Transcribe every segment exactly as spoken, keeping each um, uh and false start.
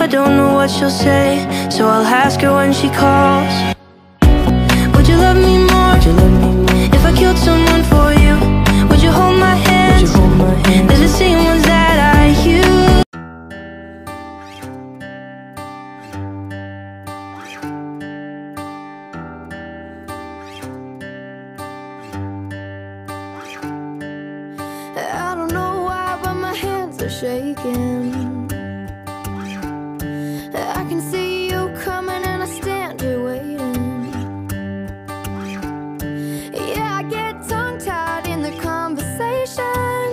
don't know what she'll say, so I'll ask her when she calls. Would you love me more, would you love me more if I killed someone for you? Would you hold my hands, would you hold my hands? They're the same ones that I use. I don't know why, but my hands are shaking. I can see you coming and I stand here waiting. Yeah, I get tongue-tied in the conversation.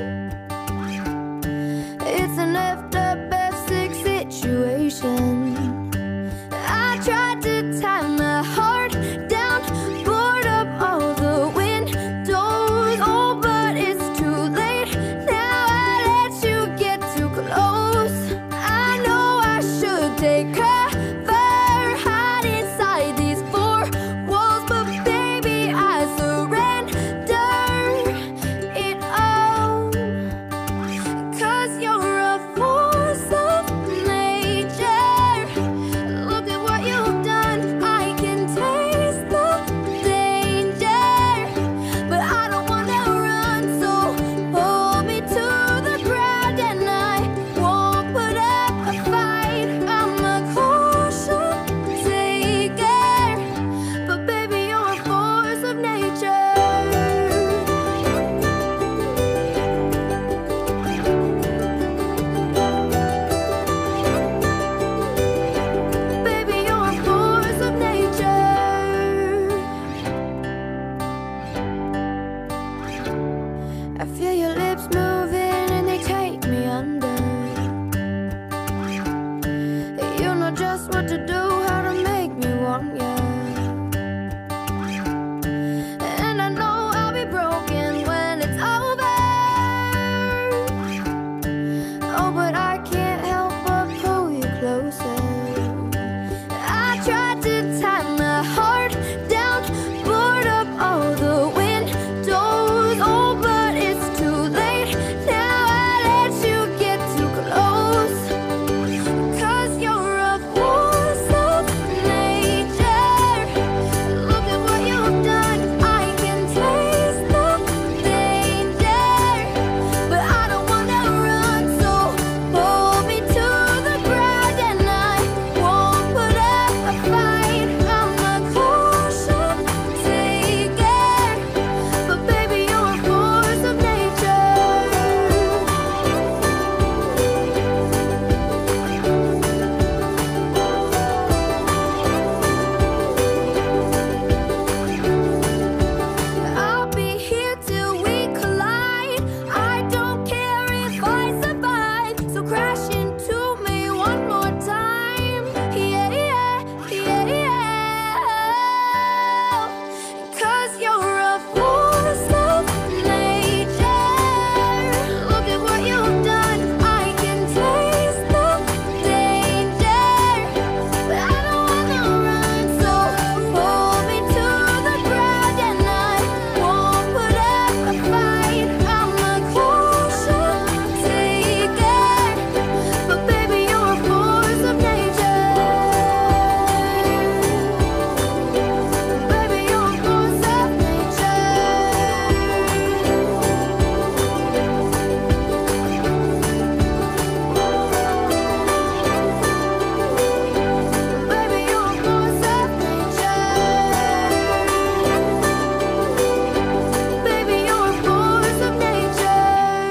It's an effed up F six situation. I tried to tie my heart down, board up all the windows. Oh, but it's too late now. I let you get too close. I know I should take cover, hide inside these four walls, but baby, I surrender it all. 'Cause you're a force of nature. Look at what you've done. I can taste the danger, but I don't wanna run, so hold me to the ground and I won't put up a fight. I'm a caution taker, but baby, you're a force of nature. Baby, you're a force of nature. I feel your lips moving and they take me under. You know just what to do, how to make me want you. And I know I'll be broken when it's over. Oh, but I can't help but pull you closer. I tried to tie my heart down, board up all the windows. Oh, but it's too late now. I let you get too close. 'Cause you're a force of nature. Look at what you've done. I can taste the danger, but I don't wanna run, so hold me to the ground and I won't put up a fight. I'm a caution taker, but baby, you're a force of nature. I'll be here till we collide. I don't care if I survive, so crash into me one more time. Yeah, yeah, yeah, yeah. 'Cause you're a force of nature. Look at what you've done. I can taste the danger, but I don't wanna run, so hold me to the ground and I won't put up a fight. I'm a caution taker, but baby, you're a force of nature. Baby, you're a force of nature. Baby, you're a force of nature. Baby, you're a force of nature.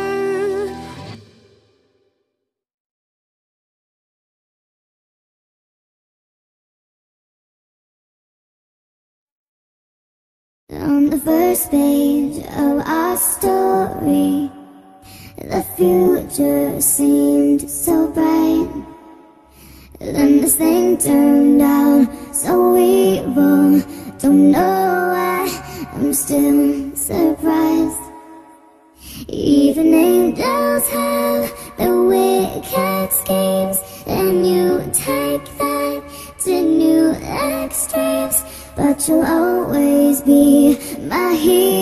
On the first page of our story, the future seemed so bright. Then this thing turned out so evil. Don't know why, I'm still surprised. Even angels have their wicked schemes, and you take that to new extremes. But you'll always be my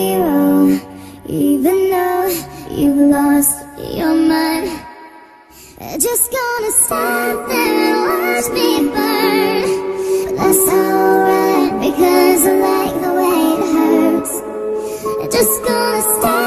hero, even though you've lost your mind. Just gonna stand there and watch me burn. But that's alright, because I like the way it hurts. Just gonna stand